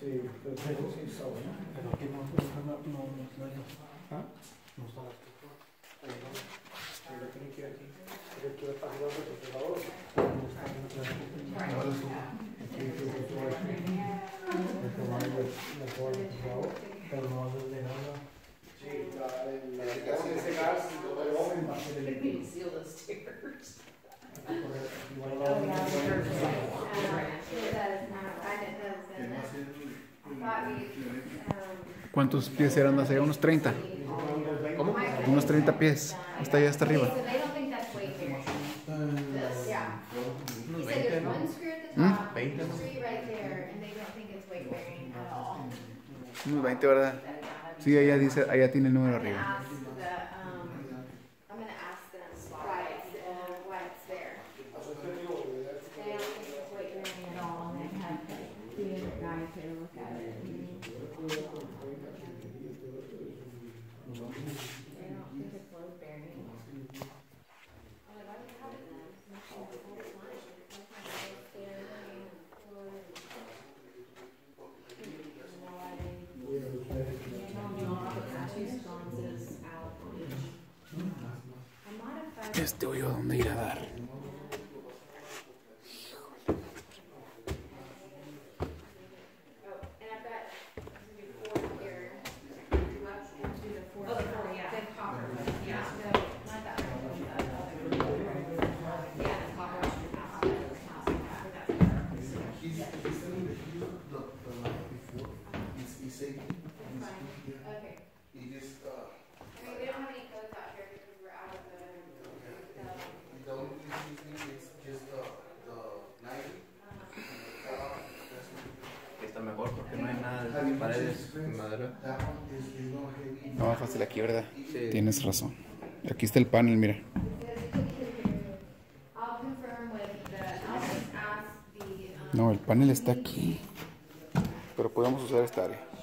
Sí, pero sí está bueno. Pero aquí no hay. ¿Ah? No está la estufa. Yo tengo que ir aquí. Pero quiero estar jugando el refrigerador. No está dentro de la estufa. Aquí quiero que estuvo aquí. Le tomamos el refrigerador, pero no va a ser de nada. Sí, ese gas, lo más eléctrico. ¿Cuántos pies eran hacia allá? Unos 30. ¿Cómo? Unos 30 pies. Hasta allá, hasta arriba. Unos 20, ¿no? 20, ¿no? Unos 20, ¿verdad? Sí, allá dice, allá tiene el número arriba. Este hoyo, ¿dónde ir a dar? Está mejor porque no hay nada de paredes de madera. No, fácil aquí, ¿verdad? Sí. Tienes razón. Aquí está el panel, mira. No, el panel está aquí. Pero podemos usar esta área.